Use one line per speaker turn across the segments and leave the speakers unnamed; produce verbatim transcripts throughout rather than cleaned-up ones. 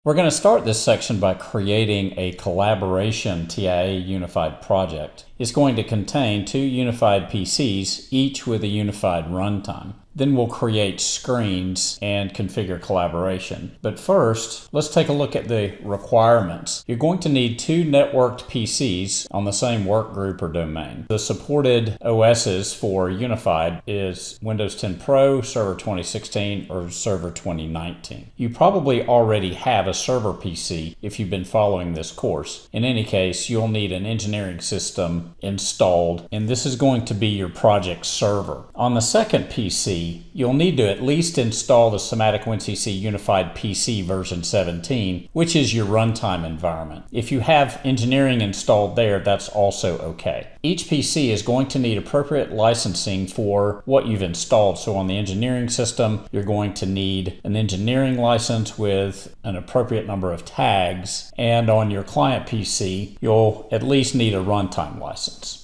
We're going to start this section by creating a collaboration T I A unified project. It's going to contain two unified P Cs, each with a unified runtime. Then we'll create screens and configure collaboration. But first, let's take a look at the requirements. You're going to need two networked P Cs on the same workgroup or domain. The supported O Ss for Unified is Windows ten Pro, Server twenty sixteen, or Server twenty nineteen. You probably already have a server P C if you've been following this course. In any case, you'll need an engineering system installed, and this is going to be your project server. On the second P C, you'll need to at least install the SIMATIC WinCC Unified P C version seventeen, which is your runtime environment. If you have engineering installed there, that's also okay. Each P C is going to need appropriate licensing for what you've installed. So on the engineering system, you're going to need an engineering license with an appropriate number of tags, and on your client P C, you'll at least need a runtime license.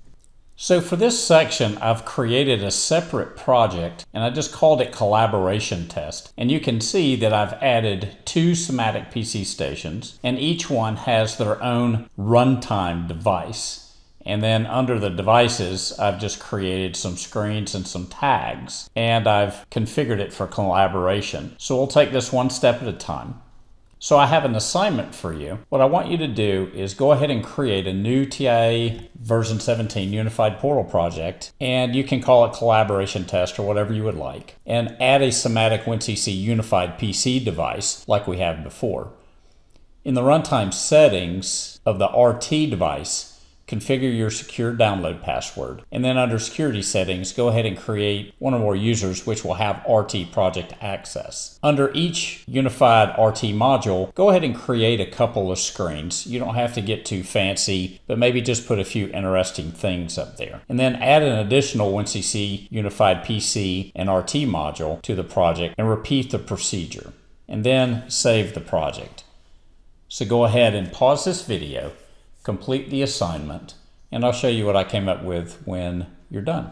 So for this section, I've created a separate project and I just called it Collaboration Test. And you can see that I've added two SIMATIC P C stations, and each one has their own runtime device. And then under the devices, I've just created some screens and some tags, and I've configured it for collaboration. So we'll take this one step at a time. So I have an assignment for you. What I want you to do is go ahead and create a new T I A version seventeen Unified Portal project, and you can call it Collaboration Test or whatever you would like, and add a SIMATIC WinCC Unified P C device like we have before. In the runtime settings of the R T device, configure your secure download password. And then under security settings, go ahead and create one or more users which will have R T project access. Under each unified R T module, go ahead and create a couple of screens. You don't have to get too fancy, but maybe just put a few interesting things up there. And then add an additional WinCC Unified P C and R T module to the project and repeat the procedure. And then save the project. So go ahead and pause this video, complete the assignment, and I'll show you what I came up with when you're done.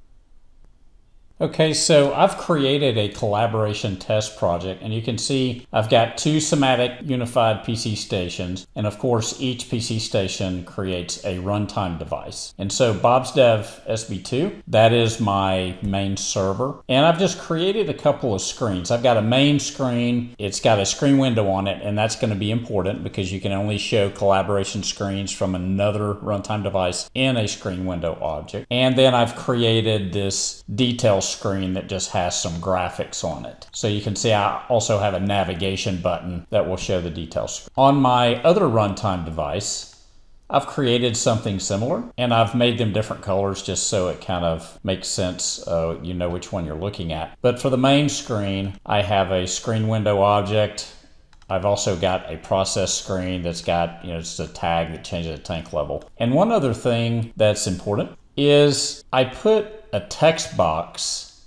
Okay, so I've created a collaboration test project, and you can see I've got two SIMATIC Unified P C stations, and of course each P C station creates a runtime device. And so BobsDev S B two, that is my main server, and I've just created a couple of screens. I've got a main screen, it's got a screen window on it, and that's going to be important because you can only show collaboration screens from another runtime device in a screen window object. And then I've created this detail screen that just has some graphics on it. So you can see I also have a navigation button that will show the details. On my other runtime device, I've created something similar, and I've made them different colors just so it kind of makes sense, uh, you know which one you're looking at. But for the main screen, I have a screen window object. I've also got a process screen that's got, you know, just a tag that changes the tank level. And one other thing that's important is I put a text box,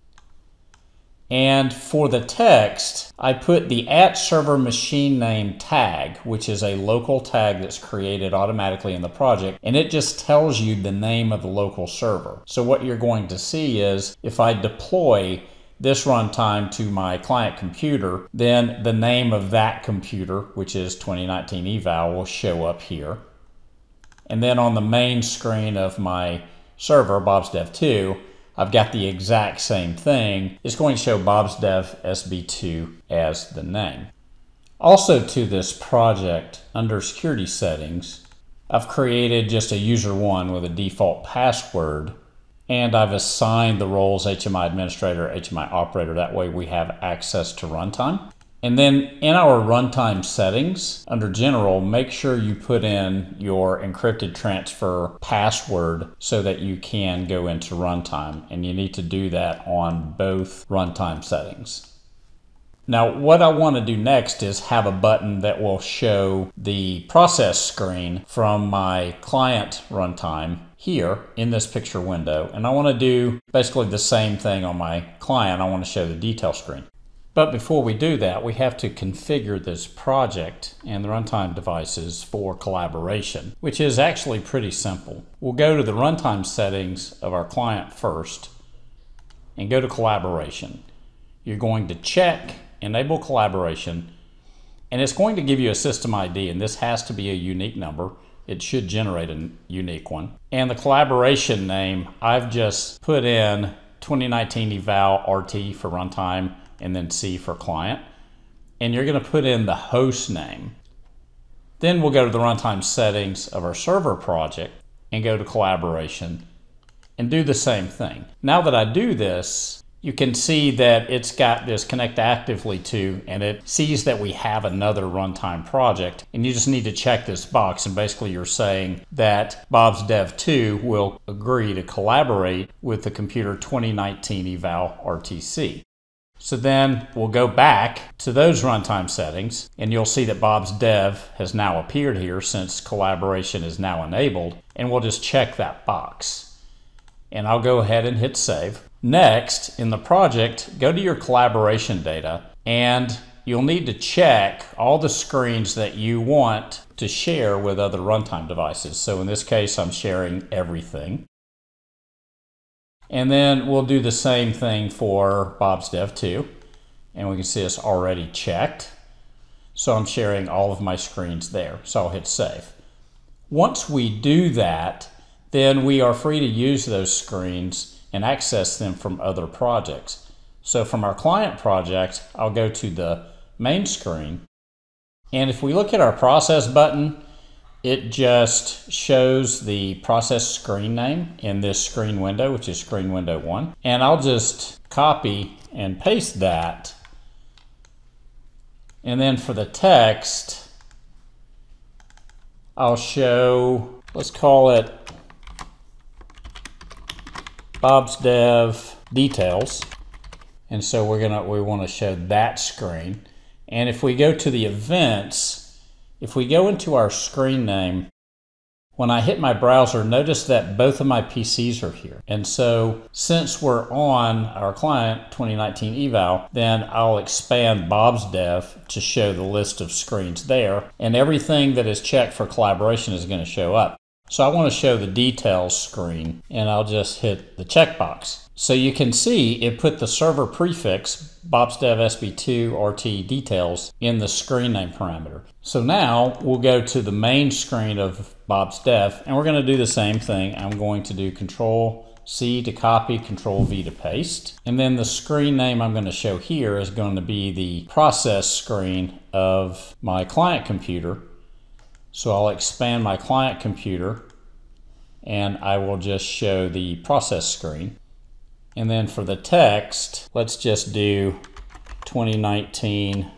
and for the text I put the at server machine name tag, which is a local tag that's created automatically in the project, and it just tells you the name of the local server. So what you're going to see is if I deploy this runtime to my client computer, then the name of that computer, which is twenty nineteen eval, will show up here. And then on the main screen of my server, BobsDev two, I've got the exact same thing. It's going to show BobsDev S B two as the name. Also to this project, under security settings, I've created just a user one with a default password, and I've assigned the roles H M I administrator, H M I operator. That way we have access to runtime. And then in our runtime settings, under general, make sure you put in your encrypted transfer password so that you can go into runtime. And you need to do that on both runtime settings. Now, what I want to do next is have a button that will show the process screen from my client runtime here in this picture window. And I want to do basically the same thing on my client. I want to show the detail screen. But before we do that, we have to configure this project and the runtime devices for collaboration, which is actually pretty simple. We'll go to the runtime settings of our client first and go to collaboration. You're going to check Enable Collaboration, And it's going to give you a system I D, and this has to be a unique number. It should generate a unique one. And the collaboration name, I've just put in twenty nineteen eval R T for runtime and then C for client. And you're going to put in the host name. Then we'll go to the runtime settings of our server project and go to collaboration and do the same thing. Now that I do this, you can see that it's got this connect actively to, and it sees that we have another runtime project, and you just need to check this box, and basically you're saying that Bob's Dev two will agree to collaborate with the computer twenty nineteen eval R T C. So then we'll go back to those runtime settings, and you'll see that Bob's Dev has now appeared here since collaboration is now enabled, and we'll just check that box. And I'll go ahead and hit save. Next, in the project, go to your collaboration data, and you'll need to check all the screens that you want to share with other runtime devices. So in this case, I'm sharing everything. And then we'll do the same thing for Bob's Dev two. And we can see it's already checked. So I'm sharing all of my screens there. So I'll hit save. Once we do that, then we are free to use those screens and access them from other projects. So from our client project, I'll go to the main screen. And if we look at our process button, it just shows the process screen name in this screen window, which is screen window one. And I'll just copy and paste that. And then for the text, I'll show, let's call it Bob's Dev details. And so we're gonna, we wanna show that screen. And if we go to the events, if we go into our screen name, when I hit my browser, notice that both of my P Cs are here. And so since we're on our client twenty nineteen eval, then I'll expand Bob's Dev to show the list of screens there, and everything that is checked for collaboration is going to show up. So I want to show the details screen, and I'll just hit the checkbox. So you can see it put the server prefix, Bob's Dev S B two R T details, in the screen name parameter. So now we'll go to the main screen of Bob's Dev, and we're going to do the same thing. I'm going to do Control C to copy, Control V to paste. And then the screen name I'm going to show here is going to be the process screen of my client computer. So I'll expand my client computer, and I will just show the process screen. And then for the text, let's just do twenty nineteen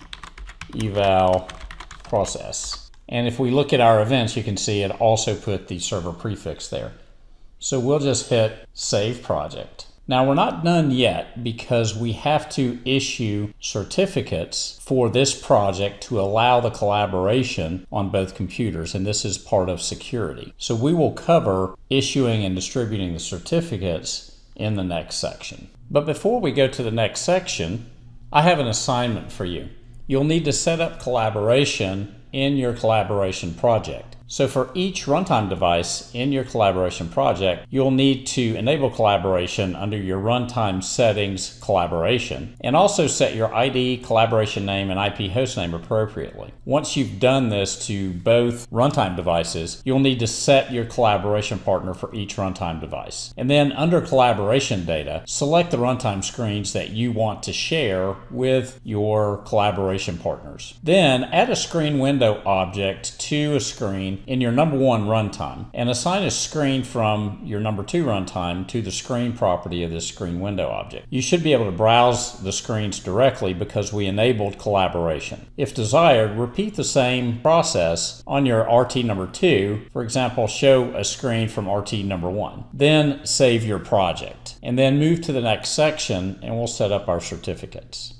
eval process. And if we look at our events, you can see it also put the server prefix there. So we'll just hit Save Project. Now we're not done yet, because we have to issue certificates for this project to allow the collaboration on both computers, and this is part of security. So we will cover issuing and distributing the certificates in the next section. But before we go to the next section, I have an assignment for you. You'll need to set up collaboration in your collaboration project. So for each runtime device in your collaboration project, you'll need to enable collaboration under your runtime settings collaboration, and also set your I D, collaboration name, and I P host name appropriately. Once you've done this to both runtime devices, you'll need to set your collaboration partner for each runtime device. And then under collaboration data, select the runtime screens that you want to share with your collaboration partners. Then add a screen window object to a screen in your number one runtime, and assign a screen from your number two runtime to the screen property of this screen window object. You should be able to browse the screens directly because we enabled collaboration. If desired, repeat the same process on your R T number two. For example, show a screen from R T number one. Then save your project, and then move to the next section, and we'll set up our certificates.